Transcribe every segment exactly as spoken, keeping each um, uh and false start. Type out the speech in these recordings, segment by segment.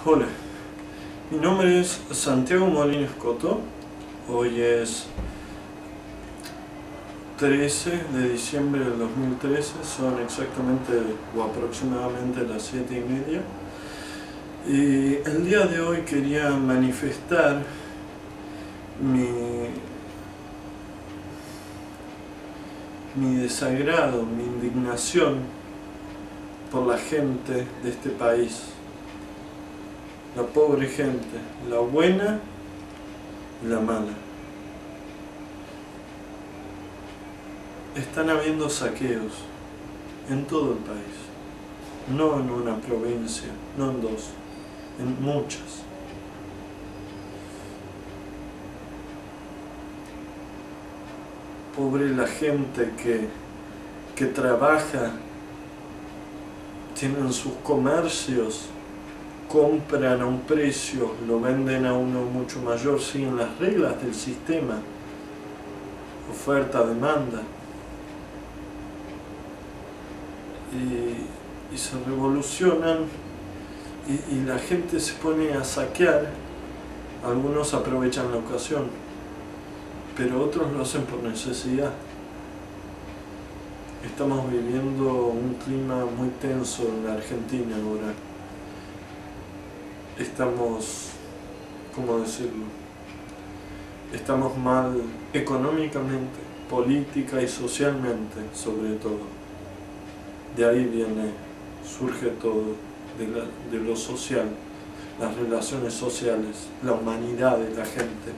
Hola, mi nombre es Santiago Molina Escoto. Hoy es trece de diciembre del dos mil trece, son exactamente o aproximadamente las siete y media. Y el día de hoy quería manifestar mi, mi desagrado, mi indignación por la gente de este país. La pobre gente, la buena y la mala. Están habiendo saqueos en todo el país, no en una provincia, no en dos, en muchas. Pobre la gente que, que trabaja, tienen sus comercios, compran a un precio, lo venden a uno mucho mayor, siguen las reglas del sistema, oferta, demanda, y, y se revolucionan y, y la gente se pone a saquear. Algunos aprovechan la ocasión, pero otros lo hacen por necesidad. Estamos viviendo un clima muy tenso en la Argentina ahora. Estamos, ¿cómo decirlo? Estamos mal económicamente, política y socialmente, sobre todo. De ahí viene, surge todo, de, la, de lo social, las relaciones sociales, la humanidad de la gente.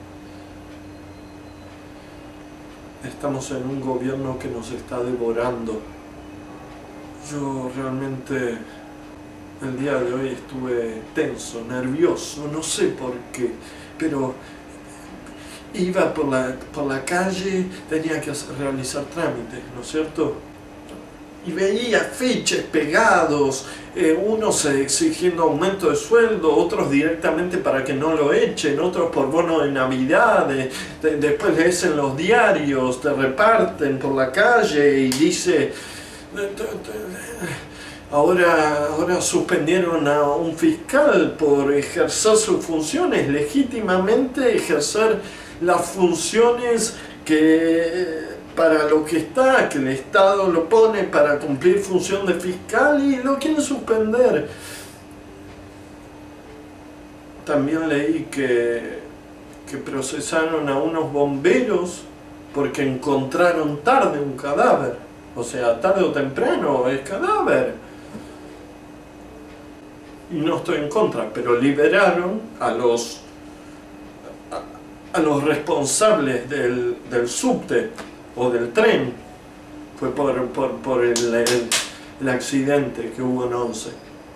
Estamos en un gobierno que nos está devorando. Yo realmente el día de hoy estuve tenso, nervioso, no sé por qué, pero iba por la, por la calle, tenía que hacer, realizar trámites, ¿no es cierto? Y veía afiches pegados, eh, unos exigiendo aumento de sueldo, otros directamente para que no lo echen, otros por bono de Navidad, de, de, después lees en los diarios, te reparten por la calle y dice... Ahora, ahora suspendieron a un fiscal por ejercer sus funciones, legítimamente ejercer las funciones que... para lo que está, que el Estado lo pone para cumplir función de fiscal y lo quieren suspender. También leí que, que procesaron a unos bomberos porque encontraron tarde un cadáver. O sea, tarde o temprano es cadáver. Y no estoy en contra, pero liberaron a los, a, a los responsables del, del subte o del tren. Fue por, por, por el, el, el accidente que hubo en Once.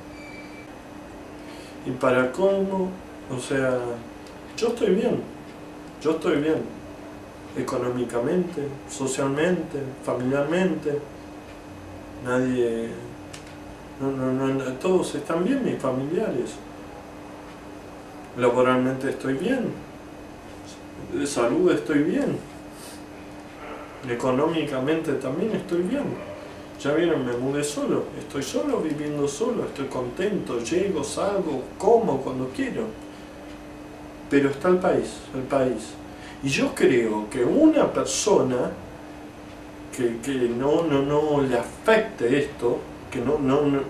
Y para cómo, o sea, yo estoy bien, yo estoy bien, económicamente, socialmente, familiarmente, nadie, no, no, no, todos están bien, mis familiares, laboralmente estoy bien, de salud estoy bien, económicamente también estoy bien. Ya vieron, me mudé solo, estoy solo, viviendo solo, estoy contento, llego, salgo, como cuando quiero. Pero está el país, el país. Y yo creo que una persona que, que no, no, no le afecte esto, que no, no, no,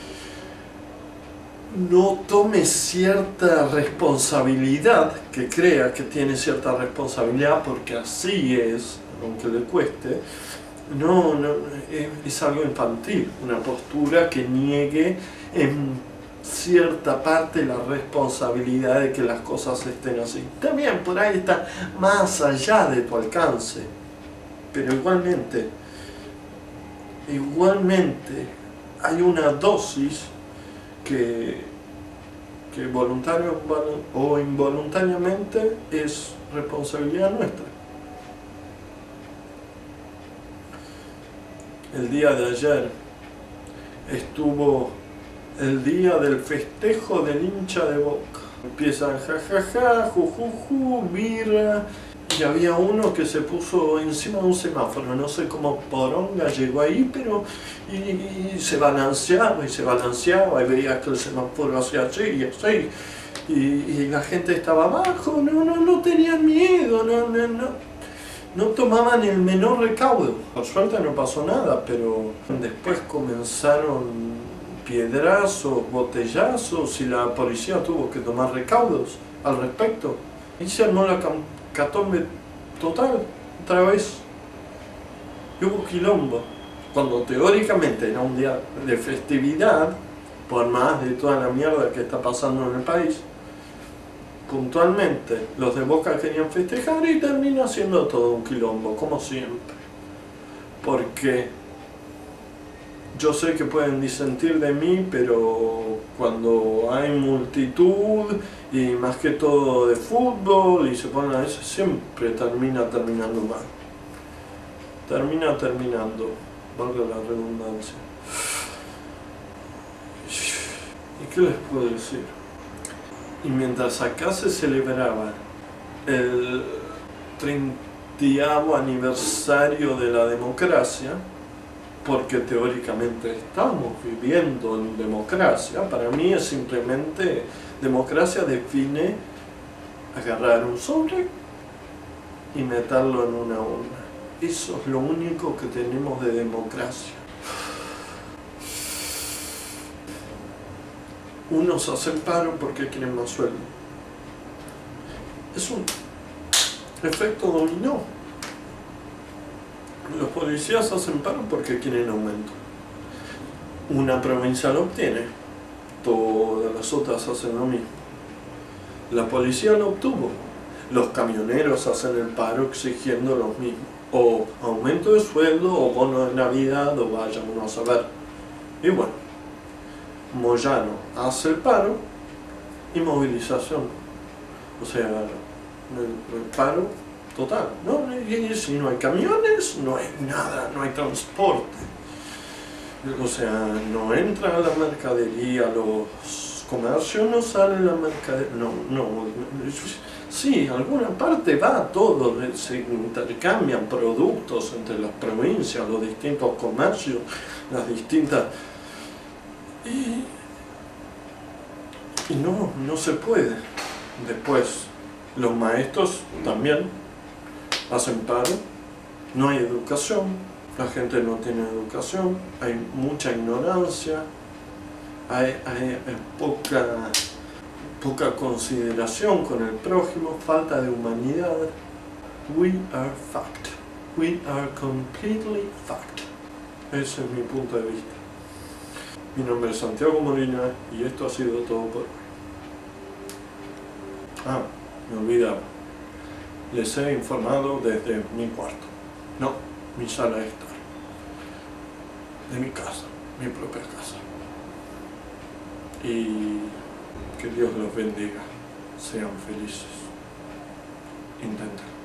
no tome cierta responsabilidad, que crea que tiene cierta responsabilidad porque así es, aunque le cueste, no, no, es, es algo infantil, una postura que niegue en cierta parte la responsabilidad de que las cosas estén así. También por ahí está más allá de tu alcance, pero igualmente, igualmente hay una dosis que, que voluntario o involuntariamente es responsabilidad nuestra. El día de ayer estuvo el día del festejo del hincha de Boca. Empiezan jajaja, jujuju, birra, y había uno que se puso encima de un semáforo, no sé cómo poronga llegó ahí, pero y, y se balanceaba y se balanceaba y veía que el semáforo hacía así y así, y, y la gente estaba abajo, no, no, no tenían miedo, no, no, no, no tomaban el menor recaudo. Por suerte no pasó nada, pero después comenzaron piedrazos, botellazos y la policía tuvo que tomar recaudos al respecto. Y se armó la catombe total, otra vez. Y hubo quilombo. Cuando teóricamente era un día de festividad, por más de toda la mierda que está pasando en el país, puntualmente los de Boca querían festejar y termina siendo todo un quilombo, como siempre. Porque yo sé que pueden disentir de mí, pero cuando hay multitud y más que todo de fútbol y se ponen a veces, siempre termina terminando mal. Termina terminando, valga la redundancia. ¿Y qué les puedo decir? Y mientras acá se celebraba el treintaavo aniversario de la democracia, porque teóricamente estamos viviendo en democracia, para mí es simplemente, democracia define agarrar un sobre y meterlo en una urna. Eso es lo único que tenemos de democracia. Unos hacen paro porque quieren más sueldo. Es un efecto dominó. Los policías hacen paro porque quieren aumento. Una provincia lo obtiene, todas las otras hacen lo mismo. La policía lo obtuvo. Los camioneros hacen el paro exigiendo lo mismo. O aumento de sueldo, o bono de Navidad, o vaya uno a saber. Y bueno, Moyano hace el paro y movilización. O sea, el, el paro total. ¿No? Y si no hay camiones, no hay nada, no hay transporte. O sea, no entra la mercadería, los comercios, no sale la mercadería. No, no. Sí, alguna parte va todo, se intercambian productos entre las provincias, los distintos comercios, las distintas... Y, y no, no se puede. Después, los maestros también hacen paro, no hay educación, la gente no tiene educación, hay mucha ignorancia, hay, hay, hay poca, poca consideración con el prójimo, falta de humanidad. We are fucked. We are completely fucked. Ese es mi punto de vista. Mi nombre es Santiago Molina y esto ha sido todo por hoy. Ah, me olvidaba. Les he informado desde mi cuarto. No, mi sala de estar. De mi casa, mi propia casa. Y que Dios los bendiga. Sean felices. Inténtenlo.